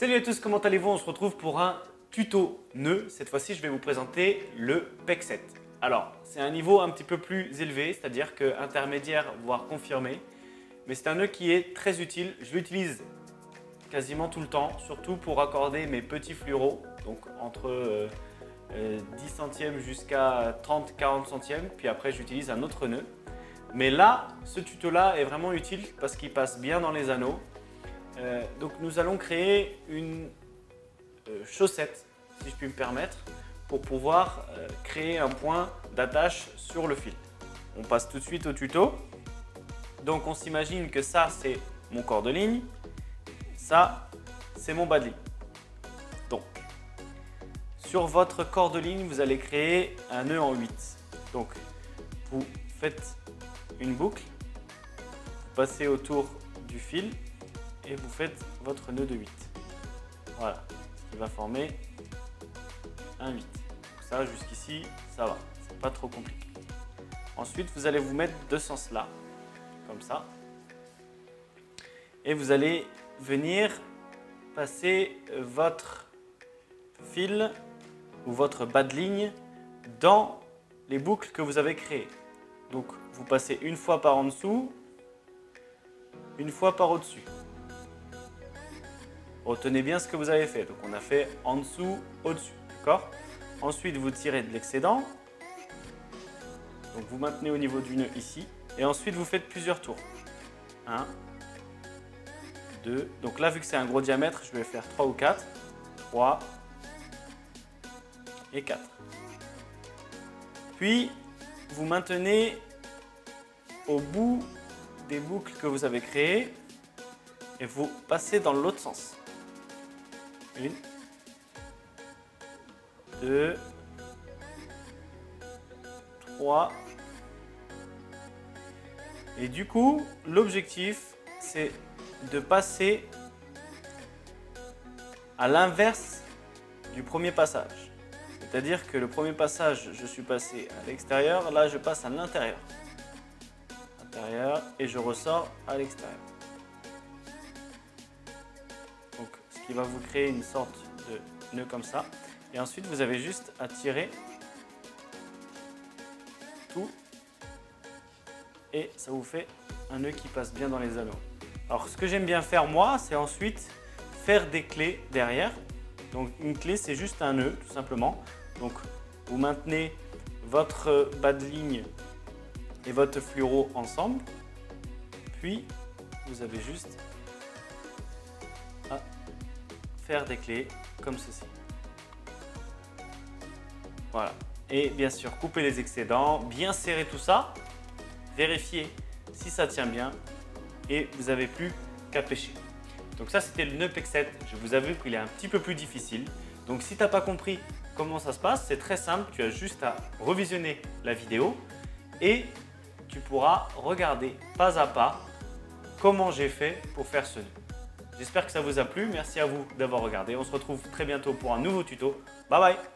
Salut à tous, comment allez-vous? On se retrouve pour un tuto nœud. Cette fois-ci, je vais vous présenter le PEC 7. Alors, c'est un niveau un petit peu plus élevé, c'est-à-dire que intermédiaire, voire confirmé. Mais c'est un nœud qui est très utile. Je l'utilise quasiment tout le temps, surtout pour raccorder mes petits fluoros, donc entre 10 centièmes jusqu'à 30-40 centièmes. Puis après, j'utilise un autre nœud. Mais là, ce tuto-là est vraiment utile parce qu'il passe bien dans les anneaux. Donc nous allons créer une chaussette, si je puis me permettre, pour pouvoir créer un point d'attache sur le fil. On passe tout de suite au tuto. Donc on s'imagine que ça c'est mon corps de ligne, ça c'est mon bas de ligne. Donc sur votre corps de ligne, vous allez créer un nœud en 8. Donc vous faites une boucle, vous passez autour du fil et vous faites votre nœud de 8. Voilà, ce qui va former un 8. Donc ça, jusqu'ici, ça va, c'est pas trop compliqué. Ensuite, vous allez vous mettre de ce sens-là, comme ça. Et vous allez venir passer votre fil ou votre bas de ligne dans les boucles que vous avez créées. Donc, vous passez une fois par en dessous, une fois par au-dessus. Retenez bien ce que vous avez fait. Donc on a fait en dessous, au-dessus. D'accord? Ensuite, vous tirez de l'excédent. Donc vous maintenez au niveau du nœud ici. Et ensuite, vous faites plusieurs tours. 1, 2. Donc là, vu que c'est un gros diamètre, je vais faire 3 ou 4. 3 et 4. Puis, vous maintenez au bout des boucles que vous avez créées et vous passez dans l'autre sens. 1, 2, 3. Et du coup, l'objectif, c'est de passer à l'inverse du premier passage. C'est-à-dire que le premier passage, je suis passé à l'extérieur, là je passe à l'intérieur. Intérieur et je ressors à l'extérieur. Donc, ce qui va vous créer une sorte de nœud comme ça. Et ensuite, vous avez juste à tirer tout et ça vous fait un nœud qui passe bien dans les anneaux. Alors, ce que j'aime bien faire moi, c'est ensuite faire des clés derrière. Donc, une clé, c'est juste un nœud, tout simplement. Donc, vous maintenez votre bas de ligne et votre fluoro ensemble. Puis, vous avez juste à faire des clés comme ceci. Voilà. Et bien sûr, couper les excédents, bien serrer tout ça, vérifier si ça tient bien et vous n'avez plus qu'à pêcher. Donc ça, c'était le nœud PEC 7. Je vous avoue qu'il est un petit peu plus difficile. Donc si tu n'as pas compris comment ça se passe, c'est très simple. Tu as juste à revisionner la vidéo et tu pourras regarder pas à pas comment j'ai fait pour faire ce nœud. J'espère que ça vous a plu. Merci à vous d'avoir regardé. On se retrouve très bientôt pour un nouveau tuto. Bye bye!